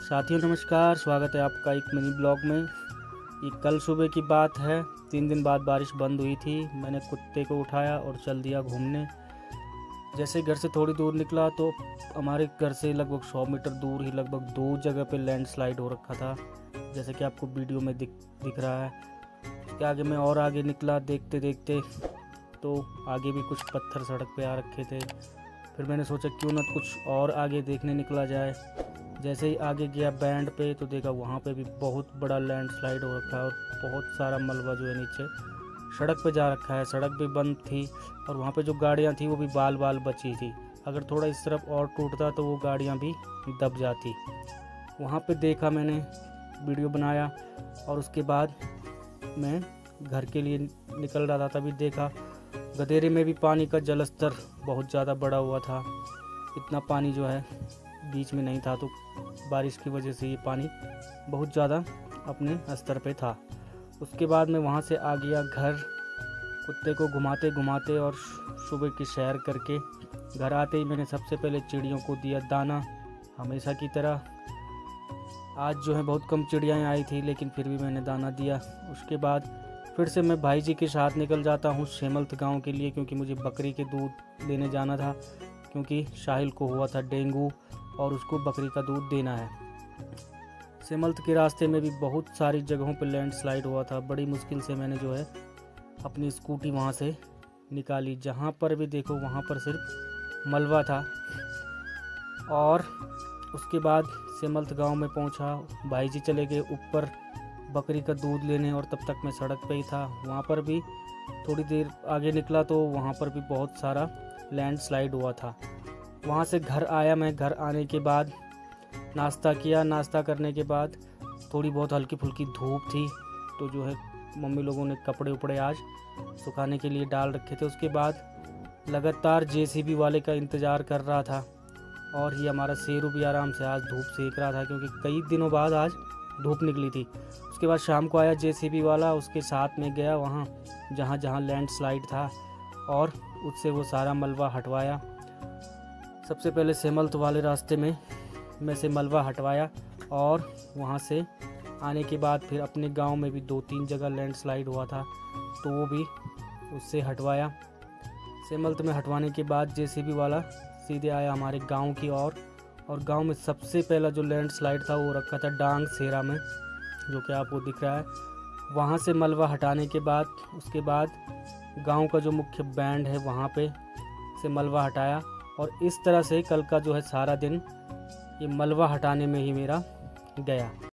साथियों नमस्कार, स्वागत है आपका एक मिनी ब्लॉग में। ये कल सुबह की बात है। 3 दिन बाद बारिश बंद हुई थी। मैंने कुत्ते को उठाया और चल दिया घूमने। जैसे घर से थोड़ी दूर निकला तो हमारे घर से लगभग 100 मीटर दूर ही लगभग 2 जगह पे लैंडस्लाइड हो रखा था, जैसे कि आपको वीडियो में दिख रहा है। उसके आगे मैं और आगे निकला, देखते देखते तो आगे भी कुछ पत्थर सड़क पे आ रखे थे। फिर मैंने सोचा क्यों ना कुछ और आगे देखने निकला जाए। जैसे ही आगे गया बैंड पे तो देखा वहाँ पे भी बहुत बड़ा लैंडस्लाइड हो रखा है और बहुत सारा मलबा जो है नीचे सड़क पे जा रखा है। सड़क भी बंद थी और वहाँ पे जो गाड़ियाँ थी वो भी बाल बाल बची थी। अगर थोड़ा इस तरफ और टूटता तो वो गाड़ियाँ भी दब जाती। वहाँ पे देखा, मैंने वीडियो बनाया और उसके बाद मैं घर के लिए निकल रहा था, तभी देखा गदेरे में भी पानी का जलस्तर बहुत ज़्यादा बढ़ा हुआ था। इतना पानी जो है बीच में नहीं था, तो बारिश की वजह से ये पानी बहुत ज़्यादा अपने स्तर पे था। उसके बाद मैं वहाँ से आ गया घर, कुत्ते को घुमाते घुमाते और सुबह की सैर करके घर आते ही मैंने सबसे पहले चिड़ियों को दिया दाना। हमेशा की तरह आज जो है बहुत कम चिड़ियाँ आई थी, लेकिन फिर भी मैंने दाना दिया। उसके बाद फिर से मैं भाई जी के साथ निकल जाता हूँ सेमल्थ गांव के लिए, क्योंकि मुझे बकरी के दूध देने जाना था, क्योंकि साहिल को हुआ था डेंगू और उसको बकरी का दूध देना है। सेमल्थ के रास्ते में भी बहुत सारी जगहों पर लैंडस्लाइड हुआ था। बड़ी मुश्किल से मैंने जो है अपनी स्कूटी वहाँ से निकाली। जहाँ पर भी देखो वहाँ पर सिर्फ मलबा था। और उसके बाद सेमल्थ गांव में पहुँचा, भाई जी चले गए ऊपर बकरी का दूध लेने और तब तक मैं सड़क पे ही था। वहाँ पर भी थोड़ी देर आगे निकला तो वहाँ पर भी बहुत सारा लैंडस्लाइड हुआ था। वहाँ से घर आया। मैं घर आने के बाद नाश्ता किया। नाश्ता करने के बाद थोड़ी बहुत हल्की फुल्की धूप थी, तो जो है मम्मी लोगों ने कपड़े उपड़े आज सुखाने के लिए डाल रखे थे। उसके बाद लगातार जेसीबी वाले का इंतज़ार कर रहा था और ये हमारा शेरू भी आराम से आज धूप सेक रहा था, क्योंकि कई दिनों बाद आज धूप निकली थी। उसके बाद शाम को आया जेसीबी वाला, उसके साथ में गया वहाँ जहाँ जहाँ लैंडस्लाइड था और उससे वो सारा मलबा हटवाया। सबसे पहले सेमल्थ वाले रास्ते में मैं से मलबा हटवाया और वहाँ से आने के बाद फिर अपने गांव में भी 2-3 जगह लैंडस्लाइड हुआ था, तो वो भी उससे हटवाया। सेमल्थ में हटवाने के बाद जेसीबी वाला सीधे आया हमारे गांव की ओर और गांव में सबसे पहला जो लैंडस्लाइड था वो रखा था डांग सेरा में, जो कि आपको दिख रहा है। वहाँ से मलबा हटाने के बाद उसके बाद गांव का जो मुख्य बैंड है वहाँ पे से मलबा हटाया और इस तरह से कल का जो है सारा दिन ये मलबा हटाने में ही मेरा गया।